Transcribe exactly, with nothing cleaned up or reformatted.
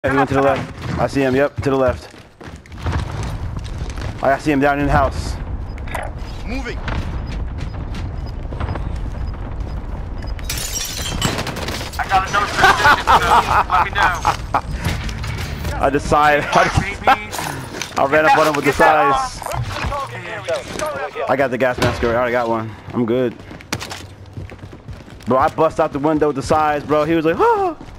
He went to the left. I see him, yep, to the left. I see him down in the house. Moving. I got another so let me know. I decided. I ran up on him with the size. I got the gas mask. I already got one. I'm good. Bro, I bust out the window with the size, bro. He was like, oh.